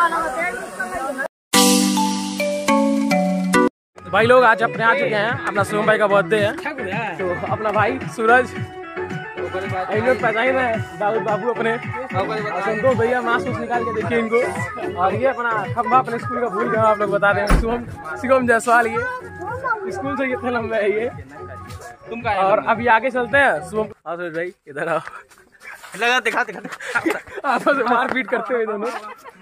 भाई लोग आज अपने आ चुके हैं, अपना शुभम भाई का बर्थडे है, तो अपना भाई सूरज लोग पहचान रहे हैं, दाऊद बाबू अपने संतोष भैया मास्क निकाल के देखिए इनको, और ये अपना खंभा अपने स्कूल का भूल गया आप लोग बता दें, शुभम जायसवाल, ये स्कूल से कितने लंबे है ये तुम का। और अभी आगे चलते हैं, शुभम सूरज भाई इधर आओ, लगा दिखा आपस में मारपीट करते हुए दोनों,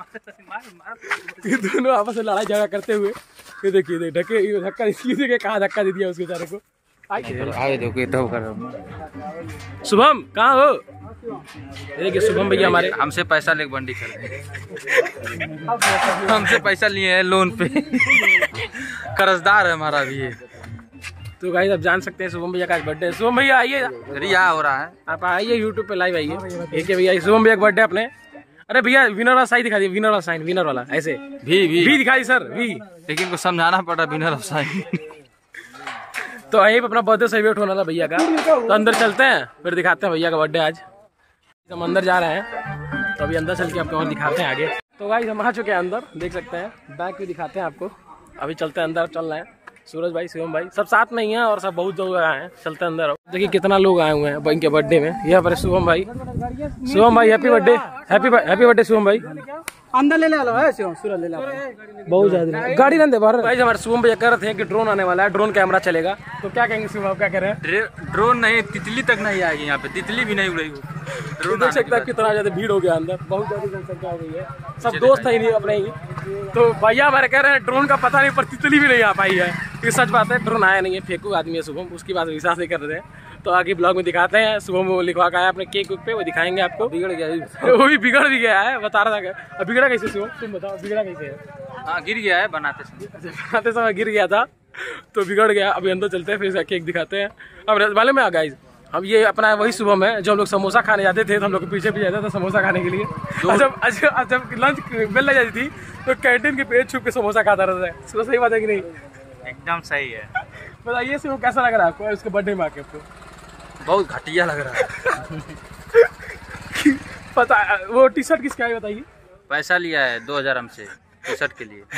ये दोनों आपस में लड़ाई झगड़ा करते हुए, ये देखिए ढके धक्का किसी के कहाँ धक्का दे दिया उसके बेचारे को। आगे देखो शुभम कहाँ हो, देखिए शुभम भैया हमारे हमसे पैसा लेके बंडी कर हमसे पैसा लिए हैं लोन पे कर्जदार है हमारा भी ये। तो गाइस आप जान सकते हैं शुभम भैया का आज बर्थडे है। शुभम भैया आइए, रिया हो रहा है, आप आइए यूट्यूब पे लाइव आइए, ठीक है भैया शुभम भैया का बर्थडे अपने। अरे भैया विनर वाला साइन दिखा दिए, विनर वाला साइन, विनर वाला ऐसे भी दिखाई सर भी, लेकिन को समझाना पड़ा विनर साइन। तो यहीं पे अपना बर्थडे सेलिब्रेट होना था भैया का, तो अंदर चलते हैं फिर दिखाते हैं भैया का बर्थडे आज। हम अंदर जा रहे हैं, तो अभी अंदर चल के आपको और दिखाते हैं आगे। तो गाइस हम आ चुके हैं अंदर, देख सकते हैं बैक भी दिखाते हैं आपको। अभी चलते हैं अंदर, चल रहे हैं सूरज भाई शुभम भाई सब साथ में ही हैं और सब बहुत लोग आए हैं, चलते हैं अंदर। देखिए कितना लोग आए हुए हैं इनके बर्थडे में। यहाँ पर शुभम भाई happy birthday, happy birthday Shubham भाई। अंदर ले लो है सूरज ले लो, बहुत ज्यादा गाड़ी ना दे बाहर। भाई हमारे शुभम भैया कह रहे थे कि ड्रोन आने वाला है, ड्रोन कैमरा चलेगा, तो क्या कहेंगे शुभम, क्या कह रहे हैं? ड्रोन नहीं, तितली तक नहीं आएगी यहाँ पे, तितली भी नहीं उड़ रही हो। ड्रोन देख सकते हैं कितना ज्यादा भीड़ हो गया अंदर, बहुत ज्यादा जनसंख्या हो गई है, सब दोस्त है नहीं अपने ही। तो भैया हमारे कह रहे हैं ड्रोन का पता नहीं पर तितली भी नहीं आ पाई है, ये सच बात है, ड्रोन आया नहीं है, फेंकू आदमी है शुभम, उसकी बात विश्वास नहीं कर रहे हैं। तो आगे ब्लॉग में दिखाते हैं, शुभम वो लिखवा के आया अपने केक पे, वो दिखाएंगे आपको। बिगड़ गया वो भी बिगड़ भी गया है, बता रहा था। अब बिगड़ा कैसे शुभम, तुम बताओ बिगड़ा कैसे है? हाँ गिर गया है बनाते समय गिर गया था तो बिगड़ गया। अभी अंदर चलते हैं फिर इसका केक दिखाते हैं। अब वाले में आ गाइस, अब ये अपना वही शुभम है जो हम लोग समोसा खाने जाते थे, तो हम लोग के पीछे भी जाते थे समोसा खाने के लिए। जब लंच बेल लग जाती थी तो कैंटीन के पेट छुप के समोसा खाता रहता है। सही बात है कि नहीं? एकदम सही है। बताइए शुभम कैसा लग रहा है आपको उसके बर्थडे में आके? आपको बहुत घटिया लग रहा है। पता वो टी शर्ट किसका है बताइए? पैसा लिया है 2000 हमसे टी शर्ट के लिए।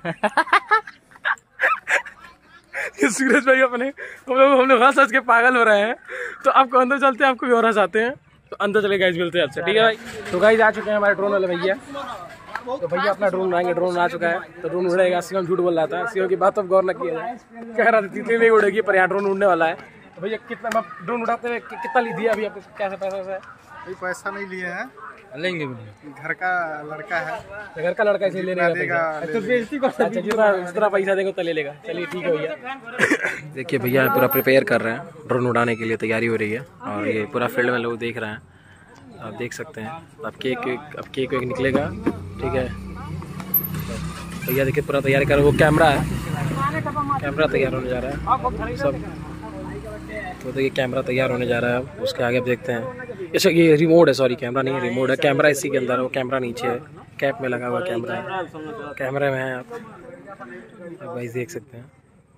सूरज भाई अपने हम लोग हंस हंस के पागल हो रहे हैं। तो आपको अंदर चलते हैं, आपको भी और हंसाते हैं, तो अंदर चले गाइस मिलते हैं आपसे, ठीक है भाई? तो गाइस आ चुके हैं हमारे ड्रोन वाले भैया, तो भैया अपना ड्रोन उड़ाएंगे, ड्रोन आ चुका है, तो ड्रोन उड़ेगा। शिवम झूठ बोल रहा था, शिवम की बात तो गौर न किया जाए, कह रहा था तितली नहीं उड़ेगी पर यहाँ ड्रोन उड़ने वाला है। तो भैया कितना ड्रोन उड़ाते हुए कितना ली दिया अभी आपको, कैसा पैसा है? पैसा नहीं लिए हैं, लेंगे घर का लड़का है, घर का लड़का इसे लेने जितना पैसा देंगे तो ले लेगा। चलिए ठीक है भैया। देखिए भैया पूरा प्रिपेयर कर रहे हैं, ड्रोन उड़ाने के लिए तैयारी हो रही है, और ये पूरा फील्ड में लोग देख रहे हैं, आप देख सकते हैं। अब केक निकलेगा, ठीक है भैया। देखिए पूरा तैयारी कर, वो कैमरा तैयार होने जा रहा है सब, तो देखिए कैमरा तैयार होने जा रहा है। अब उसके आगे आप देखते हैं, अच्छा ये रिमोट है, सॉरी कैमरा नहीं है, रिमोट है, कैमरा इसी के अंदर है, वो कैमरा नीचे है, कैप में लगा हुआ कैमरा है, कैमरे में है आप भाई देख सकते हैं।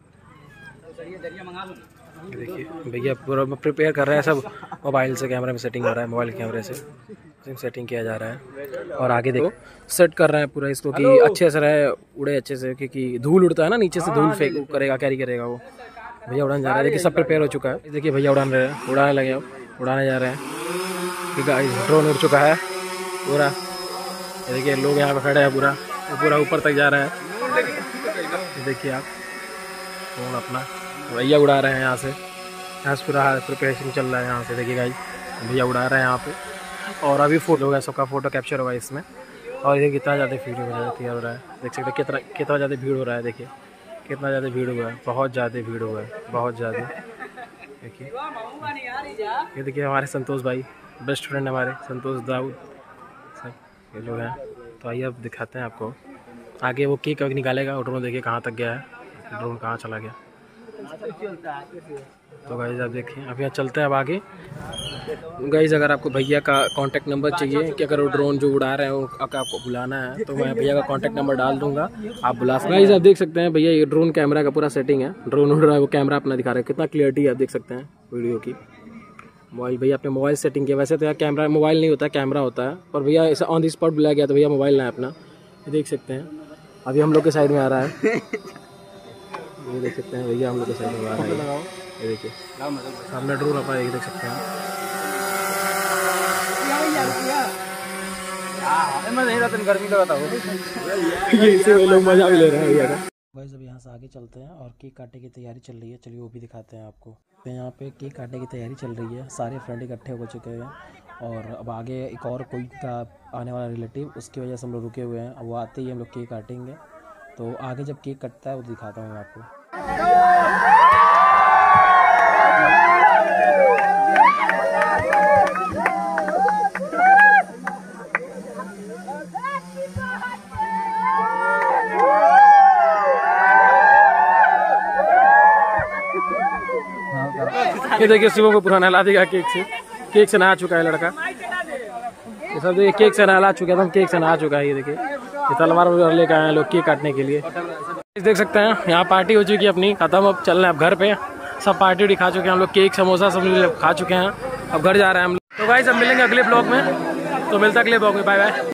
देखिए भैया पूरा प्रिपेयर कर रहे हैं, सब मोबाइल से कैमरे में सेटिंग हो रहा है, मोबाइल कैमरे से सेटिंग किया जा रहा है, और आगे देखो सेट कर रहे हैं पूरा इसको कि अच्छे से रहे, उड़े अच्छे से, क्योंकि धूल उड़ता है ना नीचे से, धूल फेंक करेगा, कैरी करेगा वो। भैया उड़ाने जा रहा है, देखिए सब प्रिपेयर हो चुका है। देखिए भैया उड़ाने लगे, उड़ाने जा रहे हैं, ड्रोन उड़ चुका है पूरा। देखिए लोग यहाँ पे खड़े हैं, पूरा ऊपर तक जा रहा है। देखिए आप ड्रोन अपना भैया उड़ा रहे हैं यहाँ से पूरा प्रिपरेशन चल रहा है यहाँ से। देखिए गाइस भैया उड़ा रहे हैं यहाँ पे, और अभी फोटो होगा, सबका फोटो कैप्चर होगा इसमें। और ये कितना ज़्यादा भीड़ तैयार हो रहा है, देख सकते हैं कितना ज़्यादा भीड़ हो रहा है। देखिए कितना ज़्यादा भीड़ हुआ है, बहुत ज़्यादा भीड़ हुआ है, बहुत ज़्यादा। देखिए ये देखिए हमारे संतोष भाई, बेस्ट फ्रेंड हमारे संतोष दाऊद, सब ये लोग हैं। तो आइए अब दिखाते हैं आपको आगे, वो केक निकालेगा, और ड्रोन देखिए कहाँ तक गया है, ड्रोन कहाँ चला गया। तो गाइस आप देखिए अब यहाँ चलते हैं अब आगे। गाइस अगर आपको भैया का कांटेक्ट नंबर चाहिए कि अगर वो ड्रोन जो उड़ा रहे हैं आपको बुलाना है, तो मैं भैया का कांटेक्ट नंबर डाल दूंगा, आप बुला सकते हैं। गाइस आप देख सकते हैं भैया ये ड्रोन कैमरा का पूरा सेटिंग है, ड्रोन उड़ रहा है, वो कैमरा अपना दिखा रहा है, कितना क्लियरिटी आप देख सकते हैं वीडियो की। मोबाइल भैया अपने मोबाइल सेटिंग किया, वैसे तो यार कैमरा मोबाइल नहीं होता है, कैमरा होता है, पर भैया ऐसा ऑन द स्पॉट बुलाया गया तो भैया मोबाइल ना है अपना, ये देख सकते हैं अभी हम लोग के साइड में आ रहा है। ये देख सकते हैं भैया हम लोग के साइड में आ रहा है। ये देखिए सामने ड्रोन अपना ये देख सकते हैं। गर्मी लगाता हूँ लोग मजा भी ले रहे हैं भैया का। गाइस अब यहाँ से आगे चलते हैं और केक काटने की तैयारी चल रही है, चलिए वो भी दिखाते हैं आपको। तो यहाँ पे केक काटने की तैयारी चल रही है, सारे फ्रेंड इकट्ठे हो चुके हैं और अब आगे एक और कोई का आने वाला रिलेटिव, उसकी वजह से हम लोग रुके हुए हैं। अब वो आते ही हम लोग केक काटेंगे, तो आगे जब केक कटता है वो दिखाता हूँ मैं आपको। ये देखिए सुबह को पुराना नहला देगा केक से नहा चुका है लड़का। ये सब देखिए केक से नहला चुका है, एकदम केक से नहा चुका है। ये देखिए ये तलवार वगैरह लेकर आए हैं लोग केक काटने के लिए। देख सकते हैं यहाँ पार्टी हो चुकी है अपनी खत्म, अब चल रहे हैं अब घर पे। सब पार्टी उटी खा चुके हैं हम लोग, केक समोसा सब खा चुके हैं, अब घर जा रहे हैं हम लोग। तो गाइस अब मिलेंगे अगले ब्लॉग में, तो मिलता है अगले ब्लॉग में, बाय बाय।